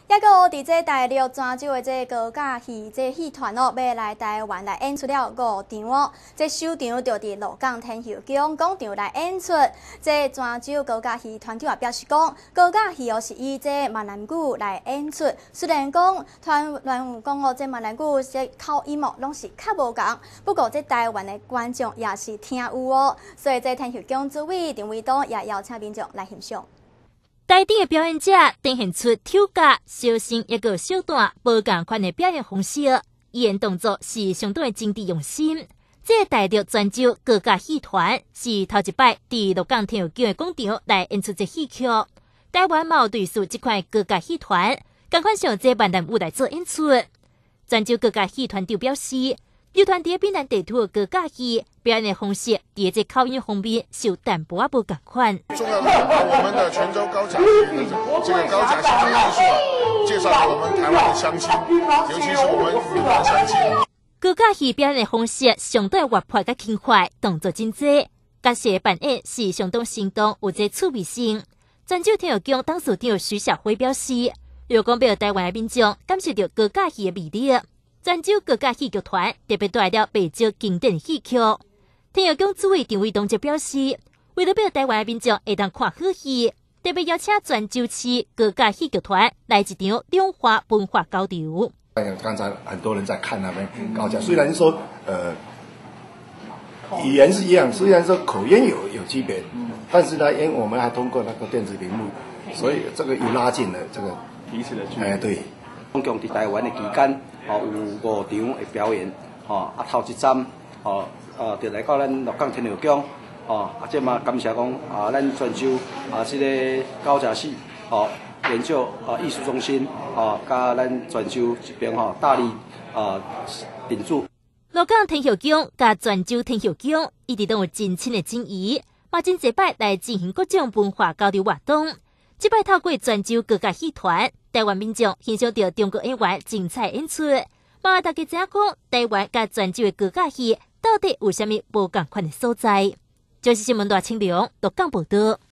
抑个伫这大陆泉州的这高架戏戏团要来台湾来演出了5场哦。这首场就伫鹿港天后宫广场来演出。这泉州高架戏团长也表示讲，高架戏是以这闽南语来演出。虽然讲团员有讲这闽南语这口音拢是较无共，不过这台湾的观众也是听有哦。所以这天后宫主委陈伟东也邀请民众来欣赏。 台顶的表演者展现出跳甲、小生一个小段无共款的表演方式，演动作是相当的精致用心。这大陆泉州高架戏团是头一摆伫鹿港天后宫的广场来演出这戏曲。台湾嘛有类似这款高架戏团，同款上这闽南语来做演出。泉州高架戏团长表示，乐团伫闽南地区的高架戏表演的方式，伫这口音方面受淡薄仔无共款。 重要的把我们的泉州高架戏的这个高架戏的艺术介绍给我们台湾的乡亲，尤其是我们闽南乡亲。 高架戏表演的方式相当活泼甲轻快，动作真济，角色的扮演是相当生动，有这趣味性。泉州天后宫董事长徐小辉表示，如果要台湾的民众感受到高架戏的魅力。泉州高架戏剧团特别带了北州经典戏曲。天后宫主委陈伟东则表示，为了让台湾的民众会当看好戏，特别邀请泉州市高架戏剧团来一场两化文化交流。 刚才很多人在看那边高架，虽然说语言是一样，虽然说口音有区别，但是呢，因为我们还通过那个电子屏幕，所以这个又拉近了这个彼此的距离。 对。 总共伫台湾的期间，有5场的表演，头一站，就来到咱鹿港天后宫，这嘛感谢讲，咱泉州这个高架戏，研究艺术中心，甲咱泉州这边大力并驻。 鹿港天后宫甲泉州天后宫一直都有真亲的情谊，嘛真济摆来进行各种文化交流活动。这摆透过泉州高架戏团，台湾民众欣赏到中国演员精彩演出。嘛，大家知影讲，台湾甲泉州的高架戏到底有啥物无共款的所在？就是新闻大清凉，鹿港报道。